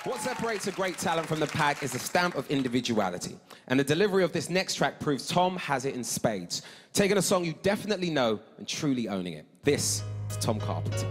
What separates a great talent from the pack is the stamp of individuality. And the delivery of this next track proves Tom has it in spades. Taking a song you definitely know and truly owning it. This is Tom Carpenter.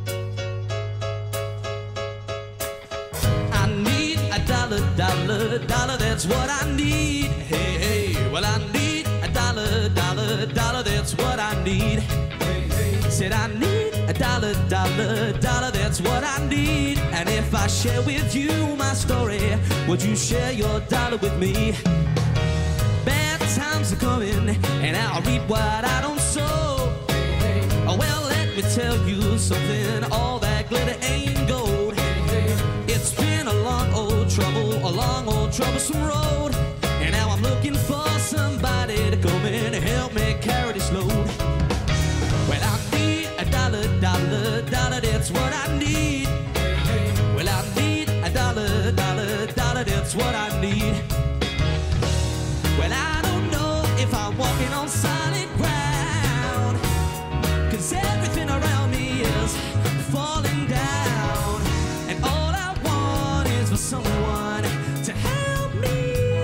I need a dollar, dollar, dollar, that's what I need. Hey, hey, well I need a dollar, dollar, dollar, that's what I need. Hey, hey. Said I need a dollar, dollar, dollar, that's what I need. And if I share with you my story, would you share your dollar with me? Bad times are coming, and I'll reap what I don't sow. Oh, well, let me tell you something, all that glitter ain't gold. It's been a long old troublesome road, and now I'm looking for somebody to come in and help me carry this load. Well, I need a dollar, dollar, dollar, that's what I need. Well, I need a dollar, dollar, dollar, that's what I need. Well, I don't know if I'm walking on solid ground, 'cause everything around me is falling down, and all I want is for someone to help me.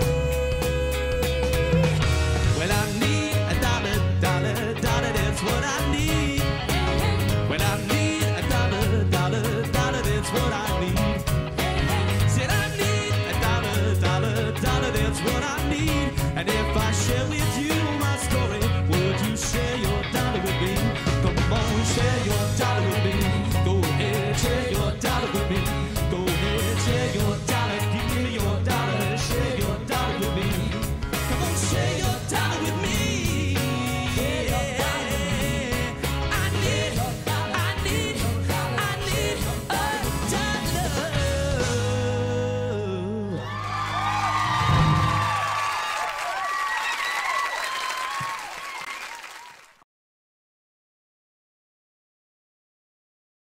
Well, I need a dollar, dollar, dollar, that's what I need. Well, I need a dollar, dollar, dollar, that's what I need.